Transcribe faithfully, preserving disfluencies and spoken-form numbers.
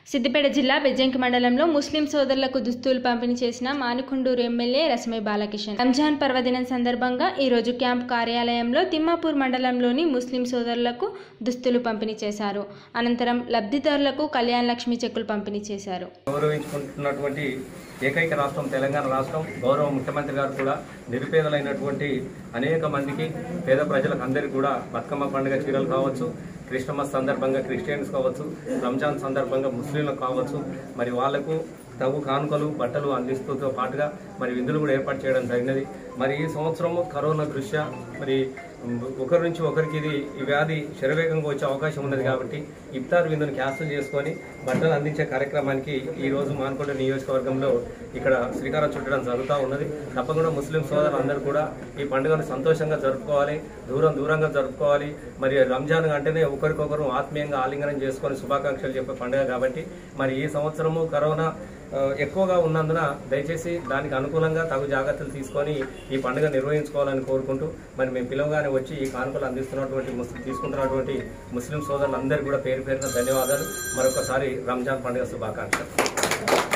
సిద్దిపేట జిల్లా బెజ్జంకి మండలంలో ముస్లిం సోదరులకు దుస్తులు పంపిణీ చేసిన మానుకొండూరు ఎమ్మెల్యే రసమై బాలకిషన్. రంజాన్ పర్వదినం సందర్భంగా ఈ రోజు క్యాంప్ కార్యాలయంలో తిమ్మాపూర్ మండలంలోని ముస్లిం సోదరులకు దుస్తులు పంపిణీ చేశారు. అనంతరం లబ్ధిదారులకు కళ్యాణ లక్ష్మి చెక్కులు పంపిణీ చేశారు. గౌరవించుకుంటున్నటువంటి ఏకైక రాష్ట్రం తెలంగాణ రాష్ట్రం. గౌరవ ముఖ్యమంత్రి గారు కూడా నిరుపేదలైనటువంటి అనేక మందికి పేద ప్రజలకు అందరికీ కూడా బతుకమ్మ పండుగ చీరలు కావచ్చు, క్రిస్టమస్ సందర్భంగా క్రిస్టియన్స్ కావచ్చు, రంజాన్ సందర్భంగా ముస్లింలకు కావచ్చు, మరి వాళ్లకు తగు కానుకలు బట్టలు అందిస్తూతో పాటుగా మరి విందులు కూడా ఏర్పాటు చేయడం జరిగినది. మరి ఈ సంవత్సరము కరోనా దృష్ట్యా మరి ఒకరి నుంచి ఒకరికి ఇది ఈ వ్యాధి శరవేగంగా వచ్చే అవకాశం ఉన్నది కాబట్టి ఇఫ్తార్ విందును క్యాన్సిల్ చేసుకొని బట్టలు అందించే కార్యక్రమానికి ఈ రోజు మానుకొండ నియోజకవర్గంలో ఇక్కడ శ్రీకారం చుట్టడం జరుగుతూ ఉన్నది. తప్పకుండా ముస్లిం సోదరులు అందరూ కూడా ఈ పండుగను సంతోషంగా జరుపుకోవాలి, దూరం దూరంగా జరుపుకోవాలి. మరి రంజాన్ అంటేనే ఒకరికొకరు ఆత్మీయంగా ఆలింగనం చేసుకొని శుభాకాంక్షలు చెప్పే పండుగ కాబట్టి మరి ఈ సంవత్సరము కరోనా ఎక్కువగా ఉన్నందున దయచేసి దానికి అనుకూలంగా తగు జాగ్రత్తలు తీసుకొని ఈ పండుగ నిర్వహించుకోవాలని కోరుకుంటూ మరి మేము పిలవగానే వచ్చి ఈ కానుకలు అందిస్తున్నటువంటి ముస్లిం తీసుకుంటున్నటువంటి ముస్లిం సోదరులందరికీ కూడా పేరు పేరున ధన్యవాదాలు. మరొకసారి రంజాన్ పండుగ శుభాకాంక్షలు.